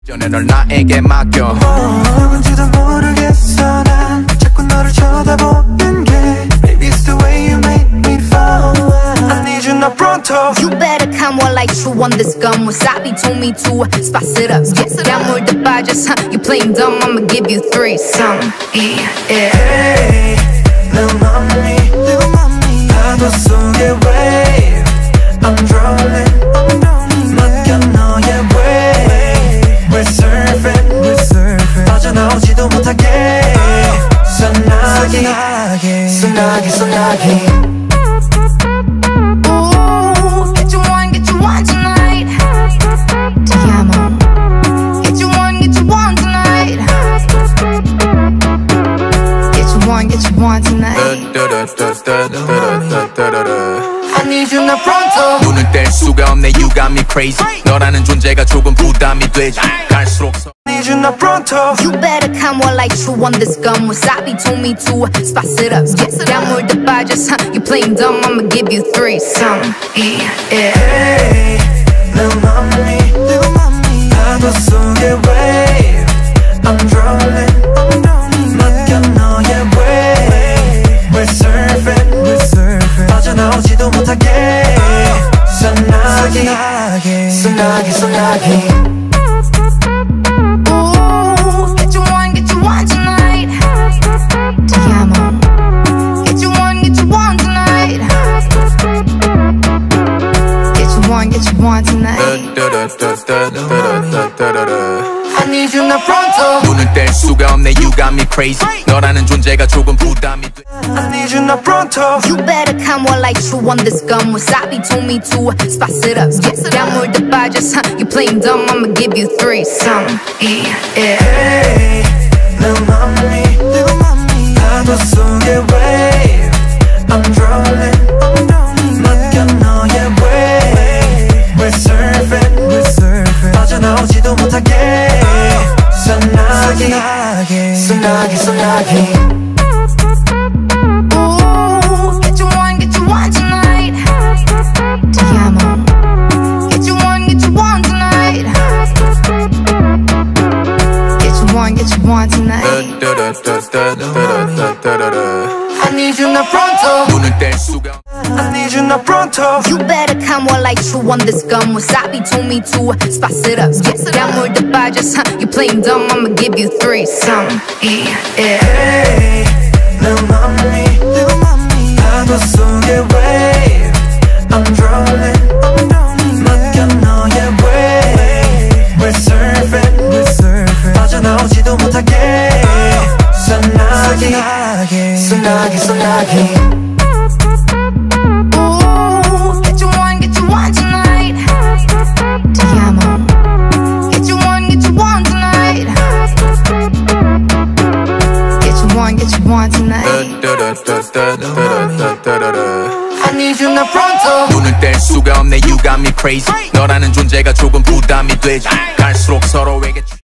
전에 널 나에게 맡겨. 뭔지도 모르겠어 난 자꾸 너를 쳐다보는 게 Maybe it's the way you make me fall. I need you now pronto. You better come on like true on this gum. Wasabi told me to spice it up. Yeah, more the budget, you playing dumb. I'ma give you three, some yeah. Hey, little mommy, 파도 속의 wave. I'm drowning, 맡겨 너의 wave. We're surfing, 빠져나오지도 못하게. 소나기. Ooh, get you one tonight. Te amo. Get you one tonight. Get you one tonight. I need you now pronto. 눈을 뗄 수가 없네. You got me crazy. 너라는 존재가 조금 부담이 되지. 갈수록 I need you now pronto. You better come on like true on this gum. Wasabi told me to spice it up. Yeah, more the budget, you playing dumb. I'ma give you three, some yeah. Hey, little mommy, 파도 속의 wave. I'm drowning, 맡겨 너의 wave. We're surfing, 빠져나오지도 못하게. 소나기. Ooh, get you one tonight. Te amo. Get you one tonight. Get you one tonight. I need you now pronto. 눈을 뗄 수가 없네. You got me crazy. 너라는 존재가 조금 부담이 돼. I need you now pronto. You better come on like true on this gum. Wasabi told me to spice it up. Yeah, more the budget, you playing dumb. I'ma give you three, some yeah. Hey, little mommy, 파도 속의 wave. I'm drowning, 맡겨 너의 wave. We're surfing, 빠져나오지도 못하게. 소나기. Ooh, get you one tonight. Te amo. Get you one tonight. Get you one tonight. I need you now pronto. 눈을 뗄 수가 I need you now pronto. You better come on like true on this gum. Wasabi told me to spice it up. Yeah, more the budget, you playing dumb. I'ma give you three, some yeah. Hey, little mommy, 파도 속의 wave. I'm drowning, 맡겨 너의 wave. We're surfing, 빠져나오지도 못하게. 소나기. Ooh, get you one tonight. Te amo. Get you one tonight. Get you one tonight. I need you now pronto. 눈을 뗄 수가 없네. You got me crazy. 너라는 존재가 조금 부담이 되지. 갈수록 서로에게